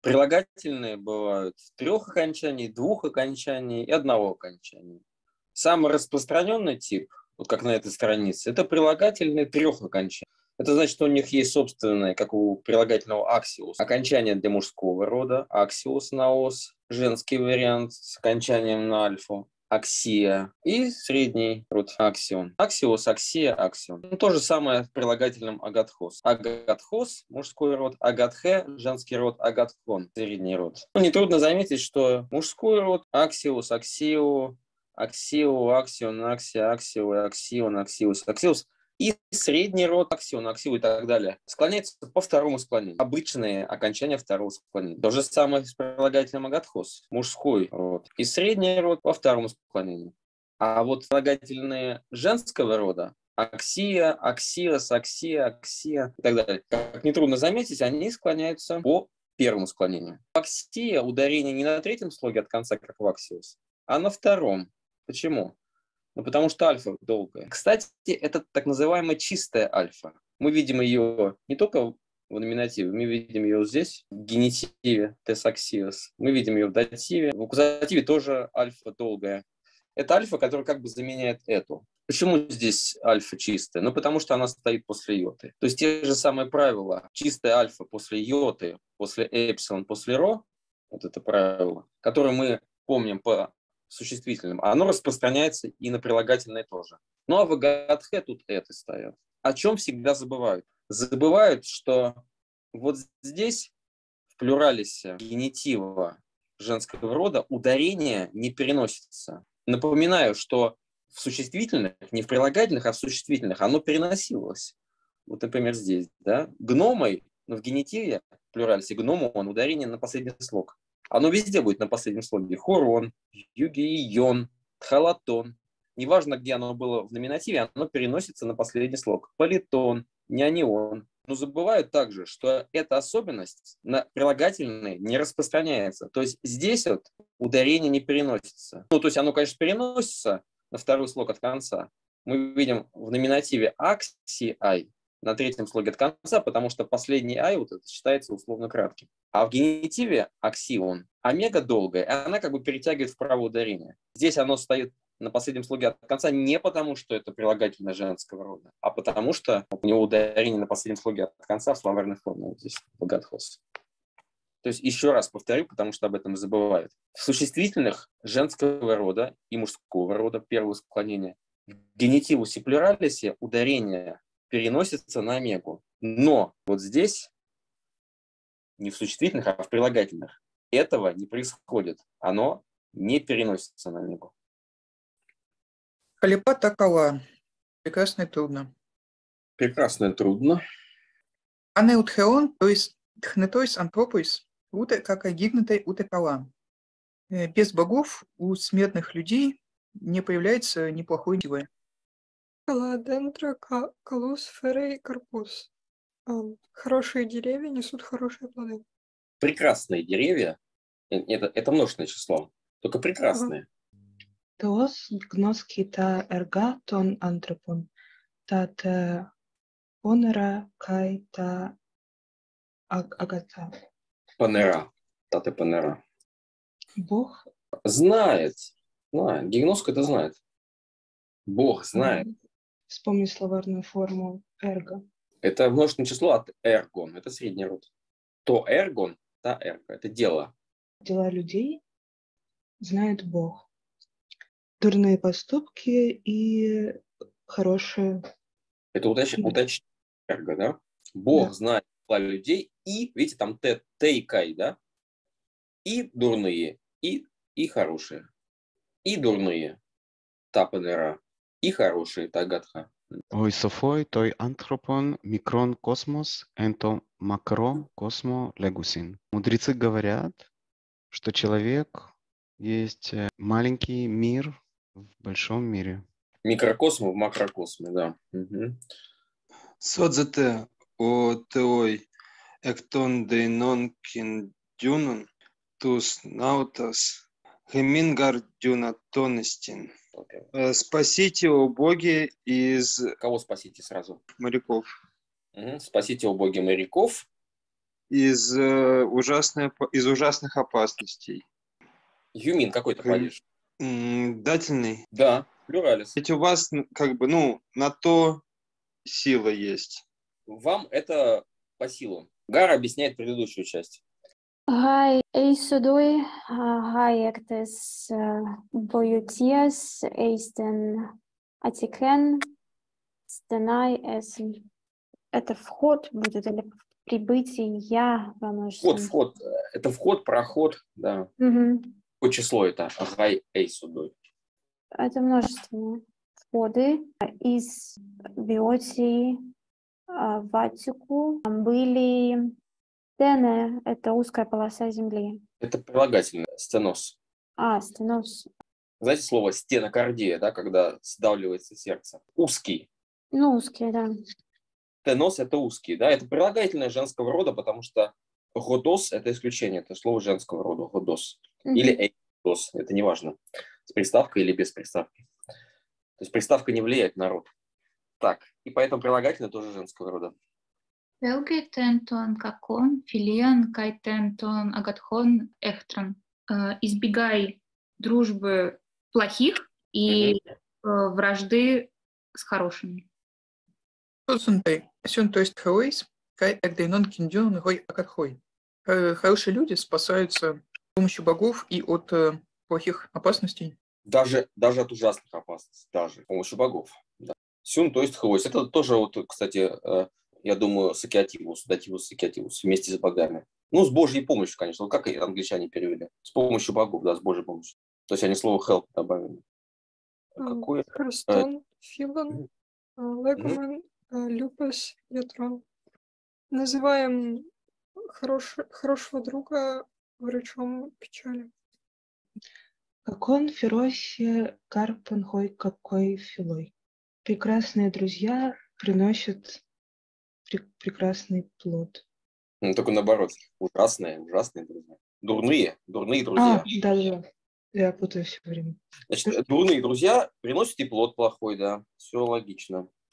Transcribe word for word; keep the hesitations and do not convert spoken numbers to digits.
Прилагательные бывают трех окончаний, двух окончаний и одного окончания. Самый распространенный тип, вот как на этой странице, это прилагательные трех окончаний. Это значит, что у них есть собственное, как у прилагательного аксиос, окончание для мужского рода, аксиос на ос, женский вариант с окончанием на альфу, аксия, и средний род аксион. Аксиос, аксия, аксион. Ну, то же самое с прилагательным агатхос. Агатхос – мужской род, агатхе – женский род, агатхон – средний род. Ну, нетрудно заметить, что мужской род – аксиос, аксио, аксио, аксион, аксия, аксио, аксион, аксиос, аксиос. И средний род, аксион, аксио и так далее склоняется по второму склонению. Обычные окончания второго склонения. То же самое с прилагательным агатхос, мужской род. И средний род по второму склонению. А вот прилагательные женского рода, аксия, аксиос, аксия, аксия и так далее, как нетрудно заметить, они склоняются по первому склонению. Аксия ударение не на третьем слоге от конца, как в аксиос, а на втором. Почему? Ну, потому что альфа долгая. Кстати, это так называемая чистая альфа. Мы видим ее не только в номинативе, мы видим ее здесь, в генитиве, тесаксиос. Мы видим ее в дативе. В аккузативе тоже альфа долгая. Это альфа, которая как бы заменяет эту. Почему здесь альфа чистая? Ну, потому что она стоит после йоты. То есть те же самые правила. Чистая альфа после йоты, после эпсилон, после ро, вот это правило, которое мы помним по существительным, оно распространяется и на прилагательные тоже. Ну а в агатхе тут это стоят. О чем всегда забывают? Забывают, что вот здесь в плюралисе генитива женского рода ударение не переносится. Напоминаю, что в существительных, не в прилагательных, а в существительных оно переносилось. Вот, например, здесь, да, гномой, но в генитиве, в плюралисе гному, он ударение на последний слог. Оно везде будет на последнем слоге. Хорон, югион, тхалатон. Неважно, где оно было в номинативе, оно переносится на последний слог. Политон, нянион. Но забывают также, что эта особенность на прилагательные не распространяется. То есть здесь вот ударение не переносится. Ну, то есть оно, конечно, переносится на второй слог от конца. Мы видим в номинативе аксиай на третьем слоге от конца, потому что последний ай вот это считается условно кратким. А в генитиве аксион омега долгая, и она как бы перетягивает вправо ударение. Здесь оно стоит на последнем слоге от конца не потому, что это прилагательное женского рода, а потому что у него ударение на последнем слоге от конца в словарной форме. Вот здесь, агатхос. То есть еще раз повторю, потому что об этом забывают. В существительных женского рода и мужского рода первого склонения в генитивусе плюралисе ударение переносится на омегу. Но вот здесь, не в существительных, а в прилагательных, этого не происходит. Оно не переносится на омегу. Халипа такова. Прекрасно и трудно. Прекрасно и трудно. Анеутхеон, то есть тхнетойс антропойс, уте как агигнутой утекала. Без богов у смертных людей не появляется неплохой дивы. Каладентра, калус, ферей, карпус. Хорошие деревья несут хорошие плоды. Прекрасные деревья, это, это множественное число, только прекрасные. Тос гноски та эрга тон антропон, тат понера кай та агата. Панера, таты панера. Бог знает, знает. Гигноск это знает. Бог знает. Вспомни словарную форму эрго. Это множественное число от эргон, это средний род. То эргон, та эрго, это дело. Дела людей знает Бог. Дурные поступки и хорошие. Это уточнение уточ... эрго, да? Бог Да. знает дела людей и, видите, там т, т и кай, да? И дурные, и, и хорошие. И дурные, та панера, и хорошие, та гадха. Ой, Софой, той антропон, микрон космос, энто макро космо легусин. Мудрецы говорят, что человек есть маленький мир в большом мире. Микрокосм в макрокосме, да. Угу. Содзете о теой эктон дейнон киндюнон тус наутас хемингар дюнатонестин. Okay. Спасите, о боги, из... Кого спасите сразу? Моряков. Угу. Спасите, о боги, моряков. из, э, ужасной, опа- из ужасных опасностей. Юмин какой-то Хм. падеж. М, Дательный. Да, плюралис. Ведь у вас н- как бы, ну, на то сила есть. Вам это по силам. Гар объясняет предыдущую часть. Hai eisodoi, hai ectes boiutias, eisten атикен, стенай эсен. Это вход будет или прибытие я во Вход, множественном? вход. Это вход, проход, да. Мгм. Какое число это? Гай эй судой. Это множественные входы из биотии а, в Аттику. Там были стены, это узкая полоса земли. Это прилагательное. Стенос. А, стенос. Знаете слово стенокардия, да, когда сдавливается сердце? Узкий. Ну, узкие, да. Стенос – это узкий, да. Это прилагательное женского рода, потому что годос – это исключение. Это слово женского рода. Годос. Или Мгм. эйдос. Это неважно. С приставкой или без приставки. То есть приставка не влияет на род. Так. И поэтому прилагательное тоже женского рода. Велге тентон какон, филиан кай тентон агатхон эхтрон. Э, Избегай дружбы плохих и э, вражды с хорошими. Сунтай. Сюн, то есть хауэйс, кай эгдейнон киндюн гой акатхой. Э, Хорошие люди спасаются с помощью богов и от э, плохих опасностей. Даже, даже от ужасных опасностей. Даже с помощью богов. Да. Сюн, то есть хвост. Это тоже, вот, кстати, э, я думаю, сакиативус, дативус, сакиативус вместе с богами. Ну, с Божьей помощью, конечно. Вот как и англичане перевели. С помощью богов, да, с Божьей помощью. То есть они слово help добавили. Ам, Какое? Христон, Филон, Мгм. а, Легумен, а, Люпас, Ятрон. Называем хорош- хорошего друга врачом печали. Какон феросе карпен хой какой филой. Прекрасные друзья приносят пре- прекрасный плод. Ну, только наоборот. Ужасные, ужасные друзья. Дурные, дурные А, друзья. да-да-да. Я путаю все время. Значит, дурные друзья приносят и плод плохой, да. Все логично.